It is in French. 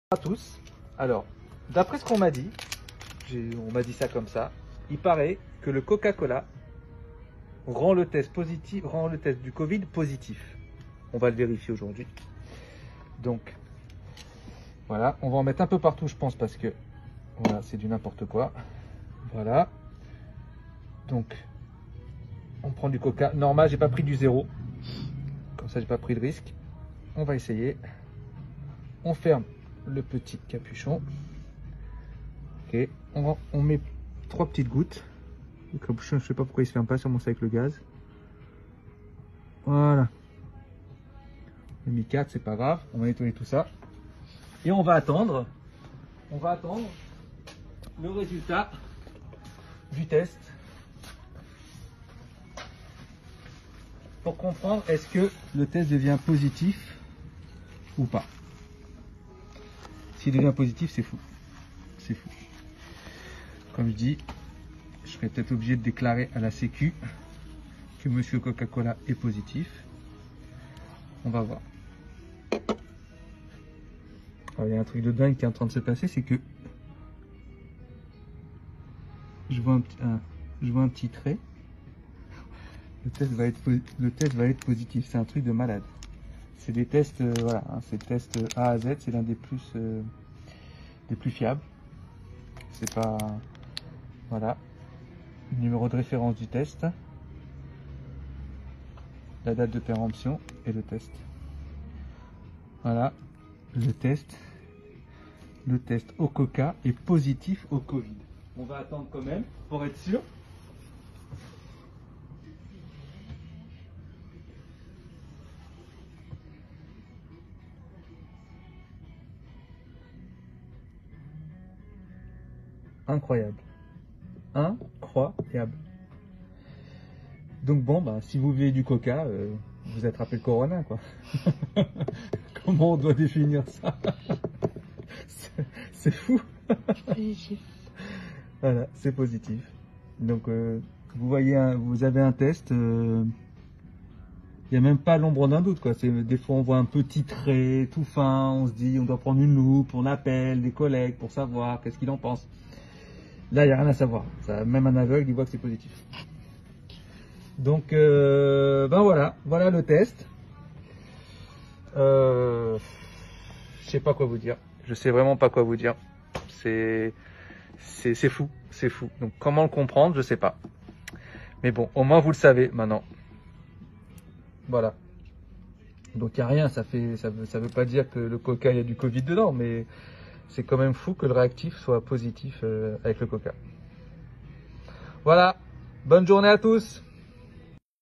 À tous. Alors, d'après ce qu'on m'a dit, on m'a dit ça comme ça, il paraît que le Coca-Cola rend le test positif, rend le test du Covid positif. On va le vérifier aujourd'hui. Donc, voilà, on va en mettre un peu partout, je pense, parce que voilà, c'est du n'importe quoi. Voilà. Donc, on prend du Coca. Normal, j'ai pas pris du zéro. Comme ça, j'ai pas pris le risque. On va essayer. On ferme le petit capuchon. Ok, on met 3 petites gouttes. Le capuchon, je sais pas pourquoi il se ferme pas, sûrement c'est avec le gaz. Voilà. On a mis 4, c'est pas grave. On va nettoyer tout ça. Et on va attendre. On va attendre le résultat du test pour comprendre est-ce que le test devient positif ou pas. S'il devient positif, c'est fou. C'est fou. Comme je dis, je serais peut-être obligé de déclarer à la Sécu que Monsieur Coca-Cola est positif. On va voir. Alors, il y a un truc de dingue qui est en train de se passer, c'est que je vois un petit trait. Le test va être positif. C'est un truc de malade. C'est des tests, voilà, hein, c'est le test A à Z, c'est l'un des plus fiables. C'est pas, voilà, numéro de référence du test, la date de péremption et le test. Voilà, le test au Coca est positif au Covid. On va attendre quand même pour être sûr. Incroyable. Incroyable. Donc bon, bah, si vous buvez du Coca, vous attrapez le Corona, quoi. Comment on doit définir ça? C'est fou. Positif. Voilà, c'est positif. Donc vous voyez, vous avez un test. Il n'y a même pas l'ombre d'un doute, quoi. Des fois on voit un petit trait tout fin, on se dit on doit prendre une loupe, on appelle des collègues pour savoir qu'est-ce qu'ils en pensent. Là, il n'y a rien à savoir. Ça, même un aveugle, il voit que c'est positif. Donc, ben voilà le test. Je sais pas quoi vous dire. Je sais vraiment pas quoi vous dire. C'est fou, c'est fou. Donc, comment le comprendre, je sais pas. Mais bon, au moins vous le savez maintenant. Voilà. Donc, il n'y a rien. Ça veut pas dire que le Coca, il y a du Covid dedans, mais c'est quand même fou que le réactif soit positif avec le Coca. Voilà. Bonne journée à tous.